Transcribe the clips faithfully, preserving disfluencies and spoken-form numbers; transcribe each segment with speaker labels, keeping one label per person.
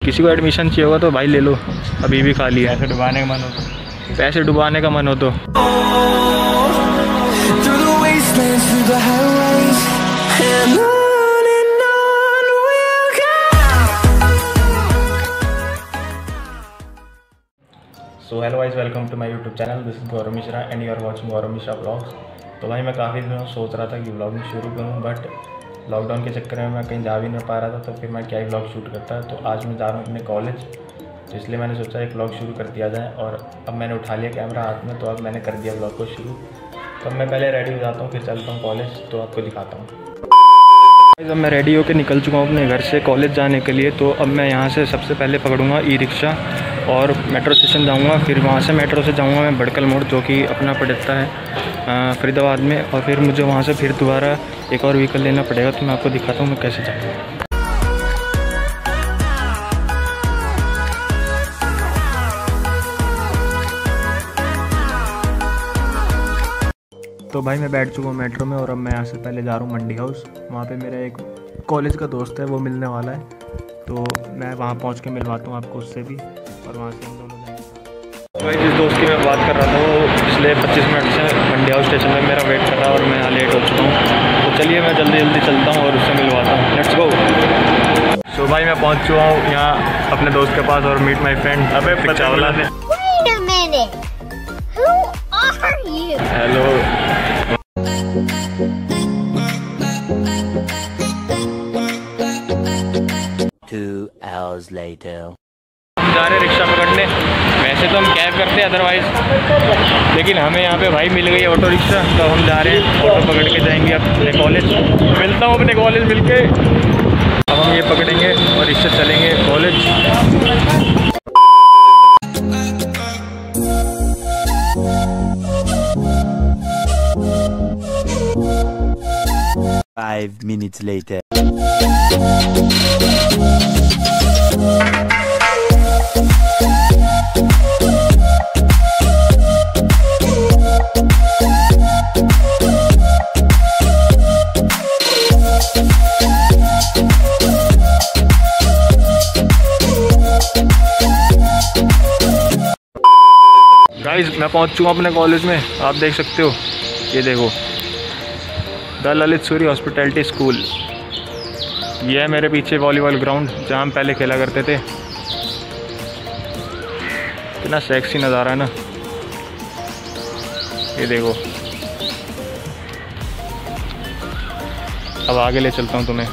Speaker 1: किसी को एडमिशन चाहिए होगा तो भाई ले लो, अभी भी खाली है।
Speaker 2: पैसे डुबाने का मन हो तो
Speaker 1: पैसे डुबाने का मन हो तो
Speaker 2: so hello guys, welcome to my YouTube channel. This is Gaurav Mishra and you are watching Gaurav Mishra vlogs. तो भाई मैं काफ़ी दिनों सोच रहा था कि ब्लॉगिंग शुरू करूं, बट लॉकडाउन के चक्कर में मैं कहीं जा भी नहीं पा रहा था, तो फिर मैं क्या ही ब्लॉग शूट करता। तो आज मैं जा रहा हूँ अपने कॉलेज, तो इसलिए मैंने सोचा एक ब्लॉग शुरू कर दिया जाए। और अब मैंने उठा लिया कैमरा हाथ में, तो अब मैंने कर दिया ब्लॉग को शुरू। तो अब मैं पहले रेडी हो जाता हूँ, फिर चलता हूँ कॉलेज, तो आपको दिखाता हूँ।
Speaker 1: अब मैं रेडी होकर निकल चुका हूँ अपने घर से कॉलेज जाने के लिए। तो अब मैं यहाँ से सबसे पहले पकड़ूँगा ई रिक्शा और मेट्रो स्टेशन जाऊँगा। फिर वहाँ से मेट्रो से जाऊँगा मैं बड़कल मोड़, जो कि अपना पड़ता है फरीदाबाद में। और फिर मुझे वहाँ से फिर दोबारा एक और व्हीकल लेना पड़ेगा। तो मैं आपको दिखाता हूँ मैं कैसे जाऊँगा। तो भाई मैं बैठ चुका हूँ मेट्रो में और अब मैं यहाँ से पहले जा रहा हूँ मंडी हाउस। वहाँ पे मेरा एक कॉलेज का दोस्त है, वो मिलने वाला है, तो मैं वहाँ पहुँच के मिलवाता हूँ आपको उससे भी, और वहाँ से हम दोनों जाएंगे। भाई जिस दोस्त की मैं बात कर रहा था वो पिछले पच्चीस मिनट से मंडी हाउस स्टेशन में मेरा वेट कर रहा है और मैं यहाँ लेट हो चुका हूँ। तो चलिए मैं जल्दी जल्दी चलता हूँ और उससे मिलवाता हूँ। Let's go. तो भाई मैं पहुँच चुका हूँ यहाँ अपने दोस्त के पास और मीट माई फ्रेंड अबे चावला में। हेलो।
Speaker 3: Two hours later.
Speaker 1: हम जा रहे रिक्शा पकड़ने। वैसे तो हम कैब करते हैं अदरवाइज, लेकिन हमें यहाँ पे भाई मिल गई ऑटो रिक्शा, तो हम जा रहे हैं ऑटो पकड़ के जाएंगे अपने कॉलेज। मिलता हूँ अपने कॉलेज मिलके। अब हम ये पकड़ेंगे और रिक्शा चलेंगे college.
Speaker 3: Five minutes later.
Speaker 1: Guys मैं पहुंच चुका हूँ अपने कॉलेज में। आप देख सकते हो, ये देखो the Lalit Suri hospitality school. ये है मेरे पीछे वॉलीबॉल ग्राउंड, जहाँ हम पहले खेला करते थे। कितना सेक्सी नज़ारा है ना, ये देखो। अब आगे ले चलता हूँ तुम्हें।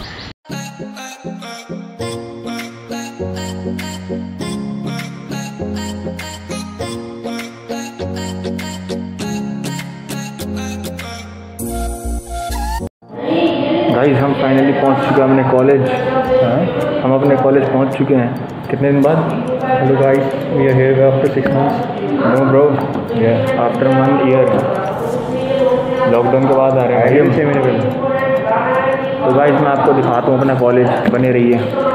Speaker 1: गाइस हम फाइनली पहुंच चुके हैं अपने कॉलेज। हम अपने कॉलेज पहुंच चुके हैं कितने दिन बाद। Hello guys, we are here after six months. No bro, या आफ्टर वन ईयर। लॉकडाउन के बाद आ रहे हैं छः महीने पहले। तो गाइस मैं आपको दिखाता हूँ अपना कॉलेज, बने रहिए।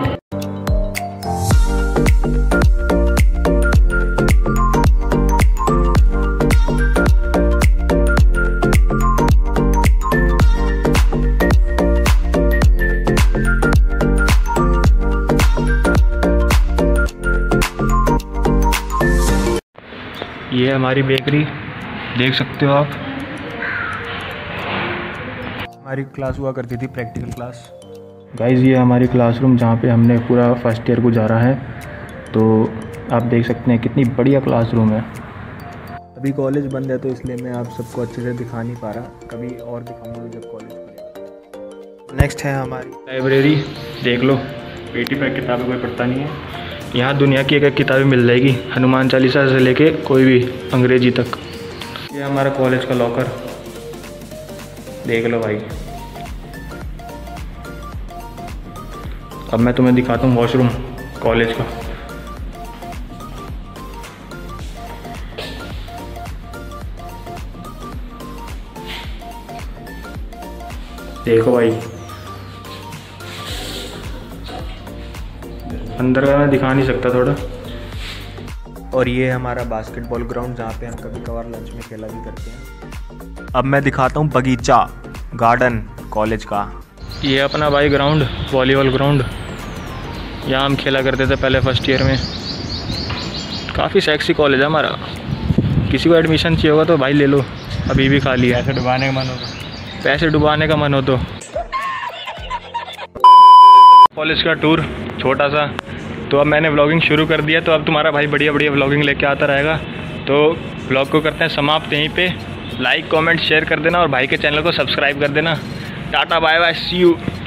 Speaker 1: ये है हमारी बेकरी, देख सकते हो आप। हमारी क्लास हुआ करती थी प्रैक्टिकल क्लास। गाइस ये हमारी क्लासरूम जहाँ पे हमने पूरा फर्स्ट ईयर गुजारा है। तो आप देख सकते हैं कितनी बढ़िया क्लासरूम है। अभी कॉलेज बंद है तो इसलिए मैं आप सबको अच्छे से दिखा नहीं पा रहा, कभी और दिखाऊंगा जब कॉलेज खुलेगा। नेक्स्ट है हमारी लाइब्रेरी, देख लो। पेटी पे किताबें कोई पढ़ता नहीं है। यहाँ दुनिया की एक एक किताबें मिल जाएगी, हनुमान चालीसा से लेके कोई भी अंग्रेजी तक। ये हमारा कॉलेज का लॉकर, देख लो भाई। अब मैं तुम्हें दिखाता हूँ वॉशरूम कॉलेज का। देखो भाई, अंदर का मैं दिखा नहीं सकता थोड़ा। और ये है हमारा बास्केटबॉल ग्राउंड, जहाँ पे हम कभी कभार लंच में खेला भी करते हैं। अब मैं दिखाता हूँ बगीचा गार्डन कॉलेज का। ये अपना भाई ग्राउंड, वॉलीबॉल ग्राउंड। यहाँ हम खेला करते थे पहले फर्स्ट ईयर में। काफ़ी सेक्सी कॉलेज है हमारा। किसी को एडमिशन चाहिए होगा तो भाई ले लो, अभी भी खाली है।
Speaker 2: पैसे डुबाने का मन हो तो
Speaker 1: पैसे डुबाने का मन हो तो। कॉलेज का टूर छोटा सा, तो अब मैंने व्लॉगिंग शुरू कर दिया, तो अब तुम्हारा भाई बढ़िया बढ़िया व्लॉगिंग लेके आता रहेगा। तो व्लॉग को करते हैं समाप्त यहीं पे। लाइक कमेंट शेयर कर देना और भाई के चैनल को सब्सक्राइब कर देना। Tata bye bye, see you.